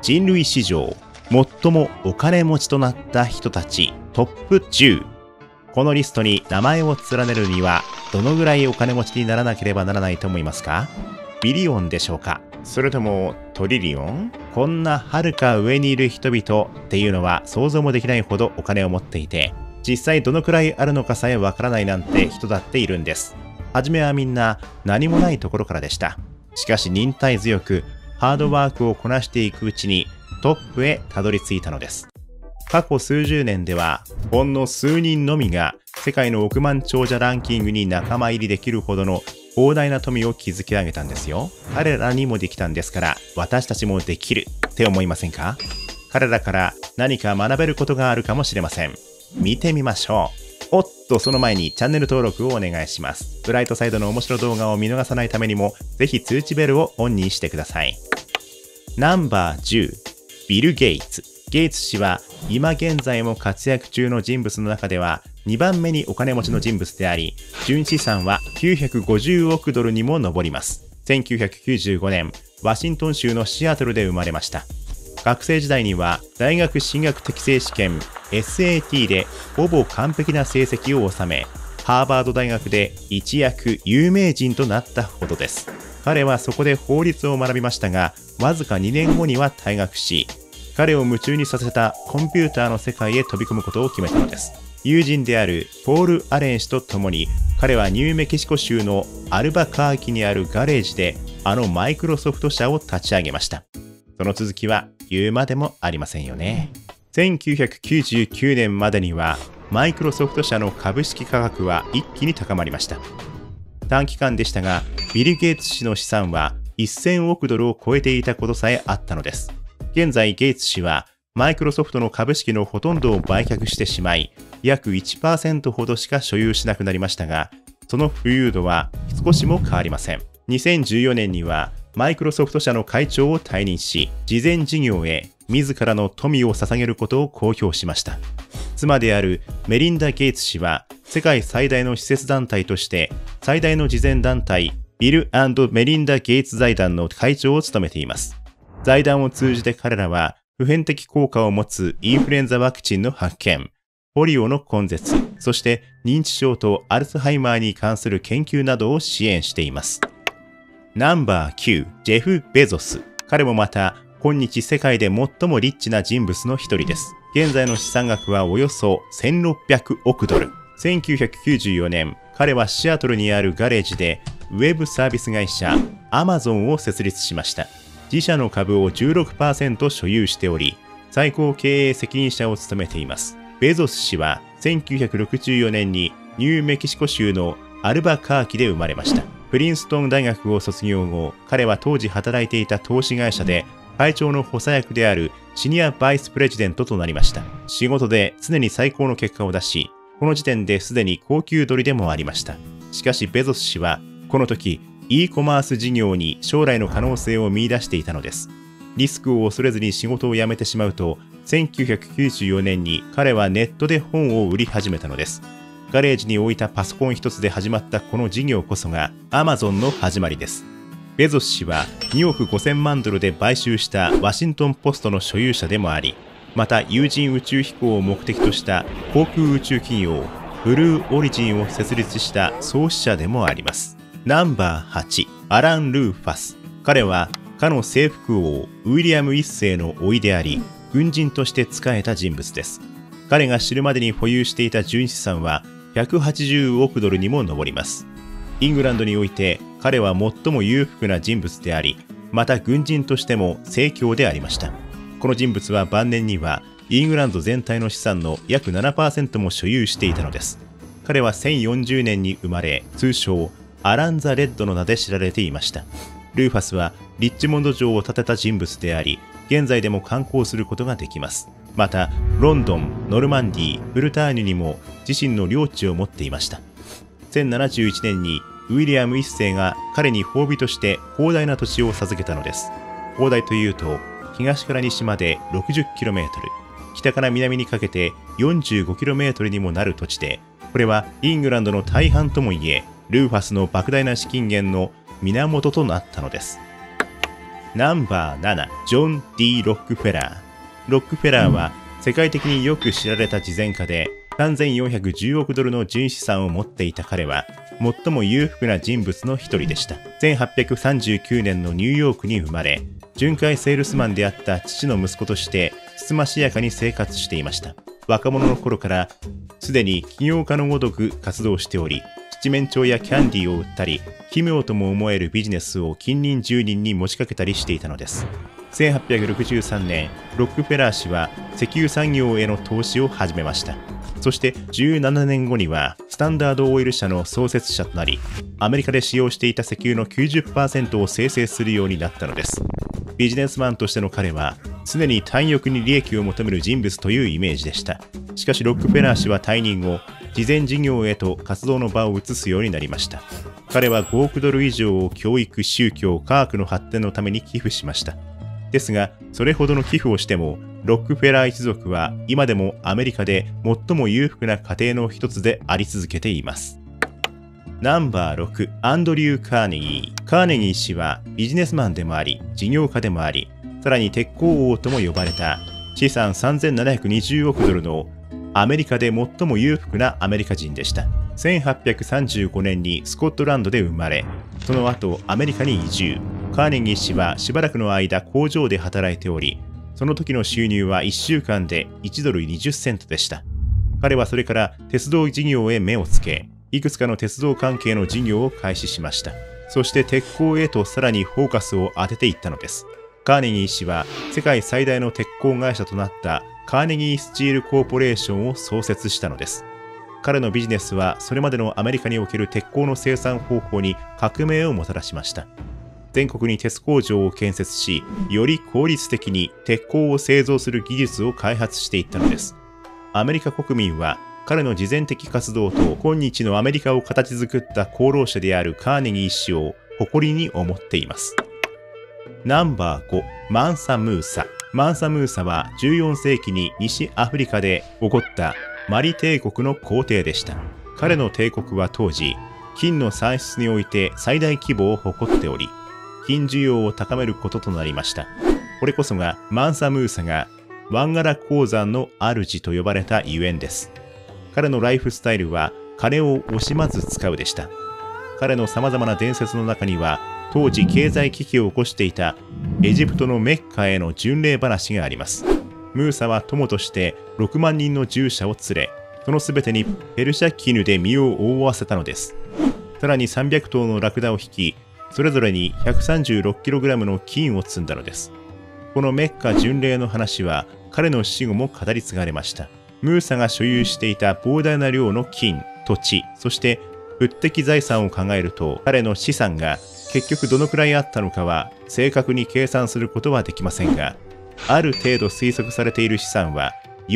人類史上最もお金持ちとなった人たちトップ10。このリストに名前を連ねるにはどのぐらいお金持ちにならなければならないと思いますか？ビリオンでしょうか？それともトリリオン？こんな遥か上にいる人々っていうのは想像もできないほどお金を持っていて、実際どのくらいあるのかさえわからないなんて人だっているんです。はじめはみんな何もないところからでした。しかし忍耐強くハードワークをこなしていくうちにトップへたどり着いたのです。過去数十年ではほんの数人のみが世界の億万長者ランキングに仲間入りできるほどの膨大な富を築き上げたんですよ。彼らにもできたんですから私たちもできるって思いませんか？彼らから何か学べることがあるかもしれません。見てみましょう。おっと、その前にチャンネル登録をお願いします。ブライトサイドの面白動画を見逃さないためにもぜひ通知ベルをオンにしてください。ナンバー10、ビル・ゲイツ。ゲイツ氏は今現在も活躍中の人物の中では2番目にお金持ちの人物であり、純資産は950億ドルにも上ります。1995年、ワシントン州のシアトルで生まれました。学生時代には大学進学適正試験 SAT でほぼ完璧な成績を収め、ハーバード大学で一躍有名人となったほどです。彼はそこで法律を学びましたが、わずか2年後には退学し、彼を夢中にさせたコンピューターの世界へ飛び込むことを決めたのです。友人であるポール・アレン氏と共に、彼はニューメキシコ州のアルバカーキにあるガレージであのマイクロソフト社を立ち上げました。その続きは言うまでもありませんよね。1999年までにはマイクロソフト社の株式価格は一気に高まりました。短期間でしたが、ビル・ゲイツ氏の資産は1000億ドルを超えていたことさえあったのです。現在ゲイツ氏はマイクロソフトの株式のほとんどを売却してしまい、約 1% ほどしか所有しなくなりましたが、その富裕度は少しも変わりません。2014年にはマイクロソフト社の会長を退任し、慈善事業へ自らの富を捧げることを公表しました。妻であるメリンダ・ゲイツ氏は世界最大の施設団体として最大の慈善団体ビル&メリンダ・ゲイツ財団の会長を務めています。財団を通じて彼らは普遍的効果を持つインフルエンザワクチンの発見、ポリオの根絶、そして認知症とアルツハイマーに関する研究などを支援しています。ナンバー9、ジェフ・ベゾス。彼もまた今日世界で最もリッチな人物の一人です。現在の資産額はおよそ1600億ドル。1994年、彼はシアトルにあるガレージでウェブサービス会社アマゾンを設立しました。自社の株を 16% 所有しており、最高経営責任者を務めています。ベゾス氏は1964年にニューメキシコ州のアルバカーキで生まれました。プリンストン大学を卒業後、彼は当時働いていた投資会社で会長の補佐役であるシニアバイスプレジデントとなりました。仕事で常に最高の結果を出し、この時点ですでに高級鳥でもありました。しかしベゾス氏はこの時、e コマース事業に将来の可能性を見出していたのです。リスクを恐れずに仕事を辞めてしまうと、1994年に彼はネットで本を売り始めたのです。ガレージに置いたパソコン一つで始まったこの事業こそが Amazon の始まりです。ベゾス氏は2億5000万ドルで買収したワシントンポストの所有者でもあり、また有人宇宙飛行を目的とした航空宇宙企業ブルーオリジンを設立した創始者でもあります。ナンバー8、アラン・ルーファス。彼はかの征服王ウィリアム一世の甥であり、軍人として仕えた人物です。彼が死ぬまでに保有していた純資産は180億ドルにも上ります。イングランドにおいて彼は最も裕福な人物であり、また軍人としても盛況でありました。この人物は晩年にはイングランド全体の資産の約 7% も所有していたのです。彼は1040年に生まれ、通称アラン・ザ・レッドの名で知られていました。ルーファスはリッチモンド城を建てた人物であり、現在でも観光することができます。また、ロンドン、ノルマンディー、ブルターニュにも自身の領地を持っていました。1071年にウィリアム一世が彼に褒美として広大な土地を授けたのです。広大というと、東から西まで 60km、北から南にかけて 45km にもなる土地で、これはイングランドの大半ともいえ、ルーファスの莫大な資金源の源となったのです。 ナンバー7、ジョン・ D ・ロックフェラー。ロックフェラーは世界的によく知られた慈善家で、3410億ドルの純資産を持っていた彼は、最も裕福な人物の一人でした。1839年のニューヨークに生まれ、巡回セールスマンであった父の息子として、つつましやかに生活していました。若者の頃から、すでに起業家のごとく活動しており、七面鳥やキャンディーを売ったり、奇妙とも思えるビジネスを近隣住人に持ちかけたりしていたのです。1863年、ロックフェラー氏は石油産業への投資を始めました。そして17年後にはスタンダードオイル社の創設者となり、アメリカで使用していた石油の 90% を生成するようになったのです。ビジネスマンとしての彼は常に貪欲に利益を求める人物というイメージでした。しかしロックフェラー氏は退任後、慈善事業へと活動の場を移すようになりました。彼は5億ドル以上を教育、宗教、科学の発展のために寄付しました。ですが、それほどの寄付をしても、ロックフェラー一族は今でもアメリカで最も裕福な家庭の一つであり続けています。ナンバー6、アンドリュー・カーネギー。カーネギー氏はビジネスマンでもあり、事業家でもあり、さらに鉄鋼王とも呼ばれた資産3720億ドルのアメリカで最も裕福なアメリカ人でした。1835年にスコットランドで生まれ、その後アメリカに移住。カーネギー氏はしばらくの間工場で働いており、その時の収入は1週間で1ドル20セントでした。彼はそれから鉄道事業へ目をつけ、いくつかの鉄道関係の事業を開始しました。そして鉄鋼へとさらにフォーカスを当てていったのです。カーネギー氏は世界最大の鉄鋼会社となったカーネギースチールコーポレーションを創設したのです。彼のビジネスはそれまでのアメリカにおける鉄鋼の生産方法に革命をもたらしました。全国に鉄工場を建設し、より効率的に鉄鋼を製造する技術を開発していったのです。アメリカ国民は彼の慈善的活動と今日のアメリカを形作った功労者であるカーネギー氏を誇りに思っています。ナンバー5、マンサ・ムーサ。マンサ・ムーサは14世紀に西アフリカで起こったマリ帝国の皇帝でした。彼の帝国は当時、金の産出において最大規模を誇っており、金需要を高めることとなりました。これこそがマンサ・ムーサがワンガラ鉱山の主と呼ばれたゆえんです。彼のライフスタイルは金を惜しまず使うでした。彼の様々な伝説の中には、当時経済危機を起こしていたエジプトのメッカへの巡礼話があります。ムーサは友として6万人の従者を連れ、そのすべてにペルシャ絹で身を覆わせたのです。さらに300頭のラクダを引き、それぞれに 136kg の金を積んだのです。このメッカ巡礼の話は彼の死後も語り継がれました。ムーサが所有していた膨大な量の金、土地、そして物的財産を考えると、彼の資産が結局どのくらいあったのかは正確に計算することはできませんが、ある程度推測されている資産は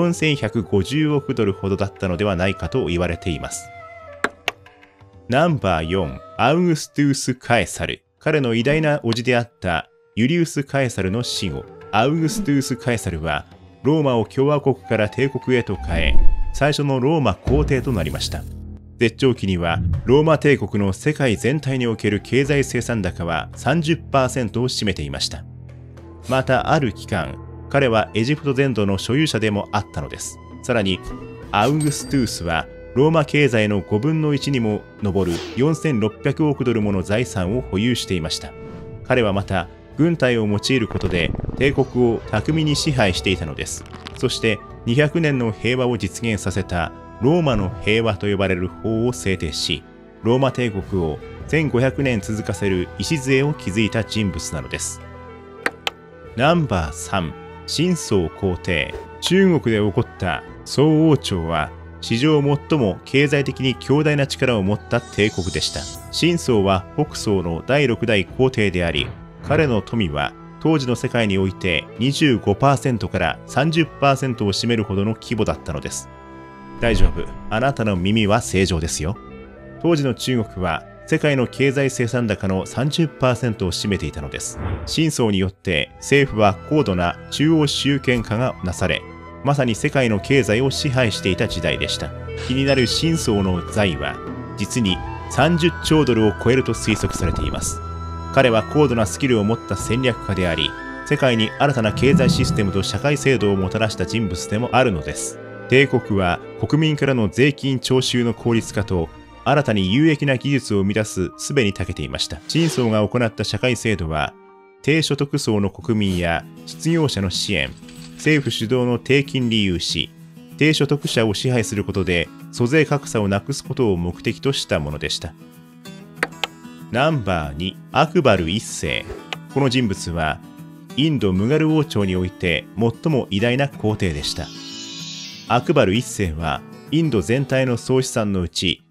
4150億ドルほどだったのではないかと言われています。ナンバー4、アウグストゥース・カエサル。彼の偉大な叔父であったユリウス・カエサルの死後、アウグストゥース・カエサルはローマを共和国から帝国へと変え、最初のローマ皇帝となりました。絶頂期にはローマ帝国の世界全体における経済生産高は 30% を占めていました。またある期間、彼はエジプト全土の所有者でもあったのです。さらにアウグストゥースはローマ経済の5分の1にも上る4600億ドルもの財産を保有していました。彼はまた軍隊を用いることで帝国を巧みに支配していたのです。そして200年の平和を実現させたローマの平和と呼ばれる法を制定し、ローマ帝国を1500年続かせる礎を築いた人物なのです。ナンバー3、秦宋皇帝。中国で起こった宋王朝は史上最も経済的に強大な力を持った帝国でした。秦宋は北宋の第6代皇帝であり、彼の富は当時の世界において 25% から 30% を占めるほどの規模だったのです。大丈夫。あなたの耳は正常ですよ。当時の中国は世界の経済生産高の 30% を占めていたのです。秦宋によって政府は高度な中央集権化がなされ、まさに世界の経済を支配していた時代でした。気になる秦宋の財は実に30兆ドルを超えると推測されています。 彼は高度なスキルを持った戦略家であり、世界に新たな経済システムと社会制度をもたらした人物でもあるのです。帝国は国民からの税金徴収の効率化と新たに有益な技術を生み出す術に長けていました。陳操が行った社会制度は、低所得層の国民や失業者の支援、政府主導の低金利融資、低所得者を支配することで租税格差をなくすことを目的としたものでした。ナンバー2、アクバル一世。この人物は、インド・ムガル王朝において最も偉大な皇帝でした。アクバル一世は、インド全体の総資産のうち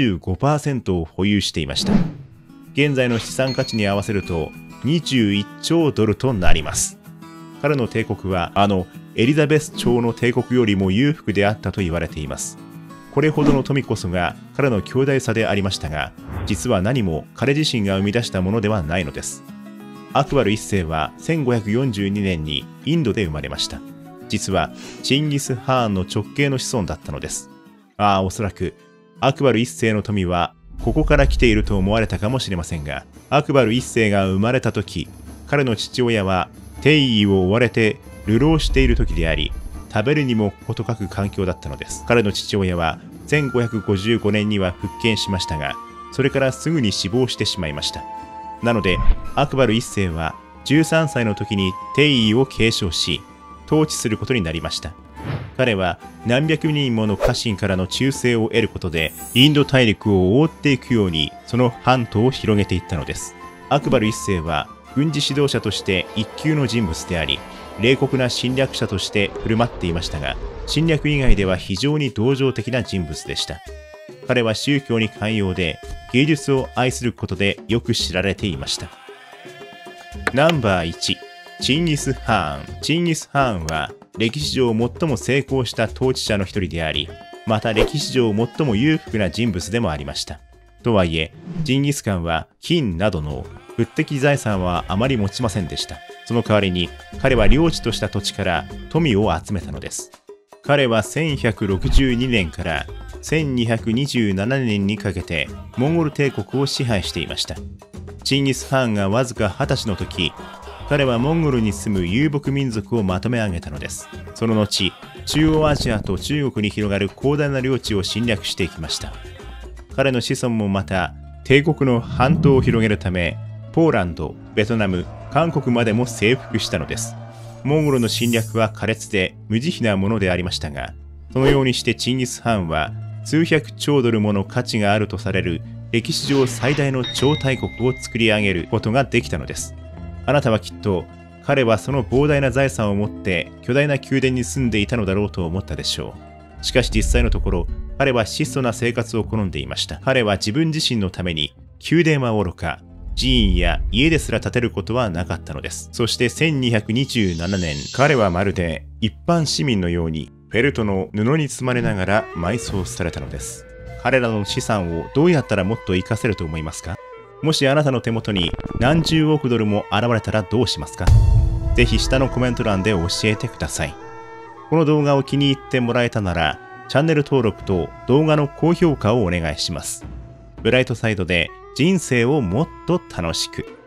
25% を保有していました。現在の資産価値に合わせると21兆ドルとなります。彼の帝国はエリザベス朝の帝国よりも裕福であったと言われています。これほどの富こそが彼の強大さでありましたが、実は何も彼自身が生み出したものではないのです。アクバル一世は1542年にインドで生まれました。実はチンギス・ハーンの直系の子孫だったのです。おそらくアクバル一世の富はここから来ていると思われたかもしれませんが、アクバル一世が生まれた時、彼の父親は帝位を追われて流浪している時であり、食べるにも事欠く環境だったのです。彼の父親は1555年には復権しましたが、それからすぐに死亡してしまいました。なので、アクバル一世は13歳の時に帝位を継承し、統治することになりました。彼は何百人もの家臣からの忠誠を得ることで、インド大陸を覆っていくようにその版図を広げていったのです。アクバル一世は軍事指導者として一級の人物であり、冷酷な侵略者として振る舞っていましたが、侵略以外では非常に同情的な人物でした。彼は宗教に寛容で、芸術を愛することでよく知られていました。ナンバー1、チンギス・ハーン。チンギス・ハーンは歴史上最も成功した統治者の一人であり、また歴史上最も裕福な人物でもありました。とはいえ、ジンギスカンは金などの物的財産はあまり持ちませんでした。その代わりに彼は領地とした土地から富を集めたのです。彼は1162年から1227年にかけてモンゴル帝国を支配していました。チンギス・ハーンがわずか20歳の時、彼はモンゴルに住む遊牧民族をまとめ上げたのです。その後、中央アジアと中国に広がる広大な領地を侵略していきました。彼の子孫もまた帝国の版図を広げるため、ポーランド、ベトナム、韓国までも征服したのです。モンゴルの侵略は苛烈で無慈悲なものでありましたが、そのようにしてチンギス・ハーンは数百兆ドルもの価値があるとされる歴史上最大の超大国を作り上げることができたのです。あなたはきっと彼はその膨大な財産を持って巨大な宮殿に住んでいたのだろうと思ったでしょう。しかし実際のところ、彼は質素な生活を好んでいました。彼は自分自身のために宮殿はおろか、寺院や家ですら建てることはなかったのです。そして1227年、彼はまるで一般市民のようにフェルトの布に包まれながら埋葬されたのです。彼らの資産をどうやったらもっと活かせると思いますか？もしあなたの手元に何十億ドルも現れたらどうしますか？ぜひ下のコメント欄で教えてください。この動画を気に入ってもらえたなら、チャンネル登録と動画の高評価をお願いします。ブライトサイドで人生をもっと楽しく。